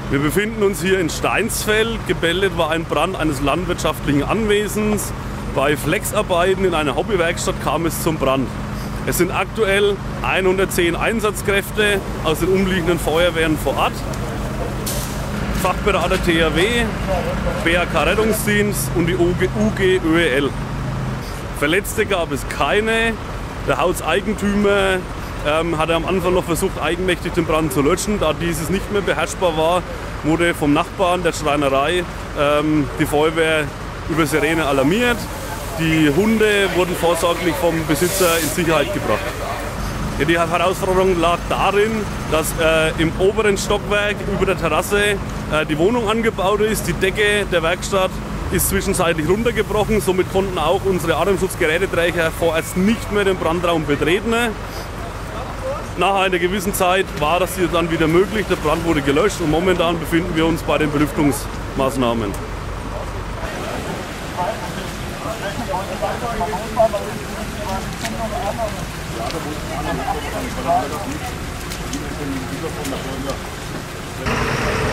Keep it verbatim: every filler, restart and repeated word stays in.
Wir befinden uns hier in Steinsfeld. Gemeldet war ein Brand eines landwirtschaftlichen Anwesens. Bei Flexarbeiten in einer Hobbywerkstatt kam es zum Brand. Es sind aktuell hundertzehn Einsatzkräfte aus den umliegenden Feuerwehren vor Ort. Fachberater T H W, B A K Rettungsdienst und die U G Ö E L. Verletzte gab es keine. Der Hauseigentümer ähm, hatte am Anfang noch versucht, eigenmächtig den Brand zu löschen. Da dieses nicht mehr beherrschbar war, wurde vom Nachbarn der Schreinerei ähm, die Feuerwehr über Sirene alarmiert. Die Hunde wurden vorsorglich vom Besitzer in Sicherheit gebracht. Ja, die Herausforderung lag darin, dass äh, im oberen Stockwerk über der Terrasse äh, die Wohnung angebaut ist. Die Decke der Werkstatt ist zwischenzeitlich runtergebrochen. Somit konnten auch unsere Atemschutzgeräteträger vorerst nicht mehr den Brandraum betreten. Nach einer gewissen Zeit war das hier dann wieder möglich. Der Brand wurde gelöscht und momentan befinden wir uns bei den Belüftungsmaßnahmen. Ja, da